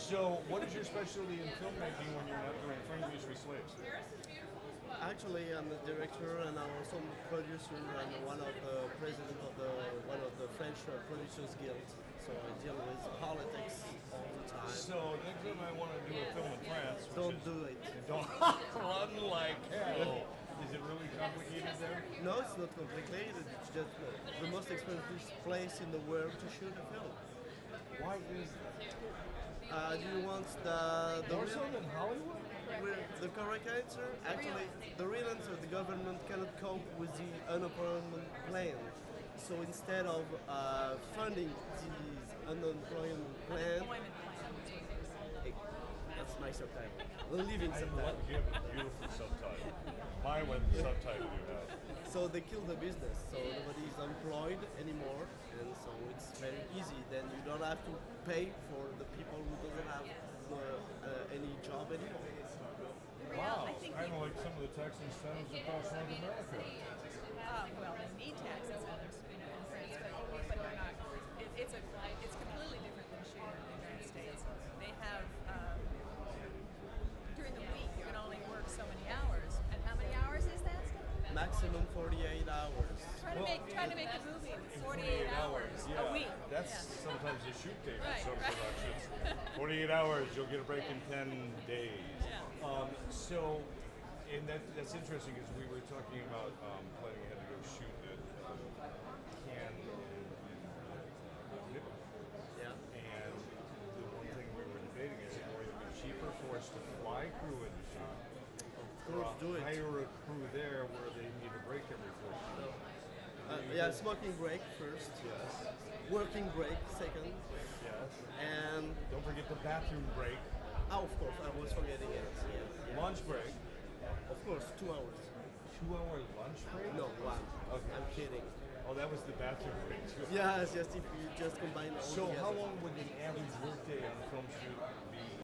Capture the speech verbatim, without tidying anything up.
So, what is your specialty in filmmaking when you're not doing Friendlies with Slaves? Actually, I'm the director and I'm also the producer and one of the president of the one of the French uh, Producers Guild. So I deal with politics all the time. So, next time I want to do a film in France, which Don't is, do it. don't run like hell. Is it really complicated there? No, it's not complicated. It's just uh, the most expensive place in the world to shoot a film. Why is that? Uh, do you want the the More real, so than Hollywood? real- the correct answer? Actually, the real answer: the government cannot cope with the unemployment plan. So instead of uh, funding these unemployment plan, eh, that's my subtitle. The living I subtitle. love you have a beautiful subtitle. My one subtitle you have. So they kill the business, so nobody is employed anymore, and so it's very easy. Then you don't have to pay for the people who doesn't have uh, uh, any job anymore. Wow, kind of like some of the tax incentives across North America. Uh, well, they need tax incentives, you know, in France, but, but they're not. It, it's a it's completely different than shooting in the United States. They have um, during the week you can only work so many hours, and how many hours is that? Maximum forty-eight hours. Try to Well, make try to make a movie in forty-eight forty-eight hours yeah. a week. That's Yeah. sometimes a shoot day for Right, some right. productions. forty-eight hours, you'll get a break in ten days. Yeah. Um, so, and that, that's interesting because we were talking about um, planning ahead to go shoot at um, Cannes in, in Italy. Yeah. And the one thing we were debating is it would be cheaper for us to fly crew in the shoot Of course, do it. hire a crew there where they need a break every four years. Uh, yeah, smoking break first. Yes. Working break second, Yes. and Don't forget the bathroom break. oh, of course, I was forgetting it. Yeah, yeah. Lunch break. Of course, two hours. Two hour lunch break? No, one. Okay. I'm kidding. Oh, that was the bathroom break too. Yes, yes. If you just combine all So together. how long would an average workday on a film shoot be?